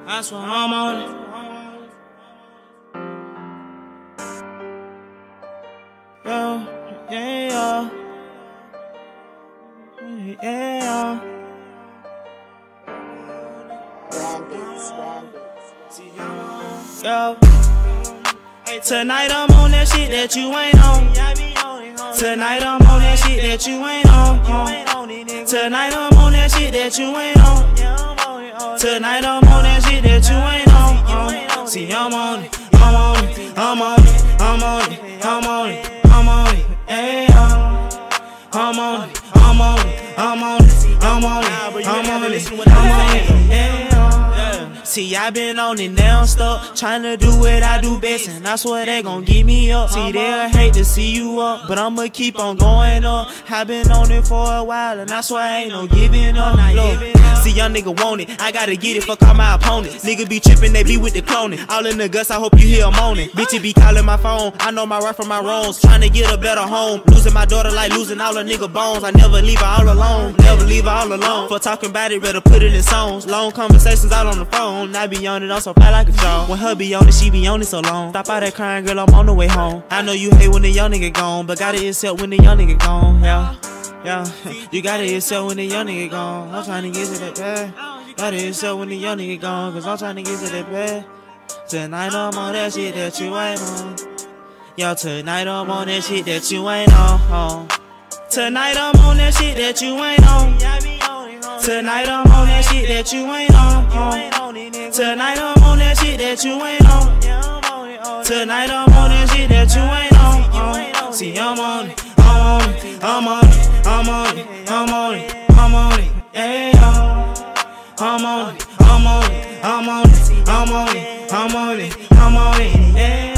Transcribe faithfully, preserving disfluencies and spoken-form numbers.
That's why I'm on it. Yo, yeah, yeah, yeah. Yo, tonight I'm on that shit that you ain't on. Tonight I'm on that shit that you ain't on. Tonight I'm on that shit that you ain't on. Tonight I'm on that shit that you ain't on. See, I'm on it, I'm on it, I'm on it, I'm on it, I'm on it, I'm on it, yeah. I'm on it, I'm on it, I'm on it, I'm on it, I'm on it, I'm on it, yeah. See, I been on it now, stuck, tryna do what I do best, and I swear they gon' give me up. See, they'll hate to see you up, but I'ma keep on going up. I been on it for a while, and I swear I ain't no giving up. Look, see, young nigga want it, I gotta get it, fuck all my opponents. Nigga be trippin', they be with the cloning. All in the guts, I hope you hear them moaning. Bitch, be calling my phone, I know my right from my wrongs. Tryna get a better home, losing my daughter like losing all her nigga bones. I never leave her all alone, never leave her all alone. For talking about it, better put it in songs. Long conversations out on the phone. I be on it, I'm so fly like a drone. When her be on it, she be on it so long. Stop all that crying, girl, I'm on the way home. I know you hate when the young nigga gone, but gotta accept when the young nigga gone, yeah. Yeah, you gotta accept when the young nigga gone. I'm tryna get to that bad. Gotta accept when the young nigga gone, cause I'm tryna get to that bad. Tonight I'm on that shit that you ain't on. Yo, tonight I'm on that shit that you ain't on. Tonight I'm on that shit that you ain't on. Tonight I'm on that shit that you ain't on. Tonight I'm on that shit that you ain't on. Tonight I'm on that shit that you ain't on. See, I'm on it, I'm on it, I'm on it, I'm on it, I'm on it, I'm on it, yeah. I'm on it, I'm on it, I'm on it, I'm on it, I'm on it, I'm on it, yeah.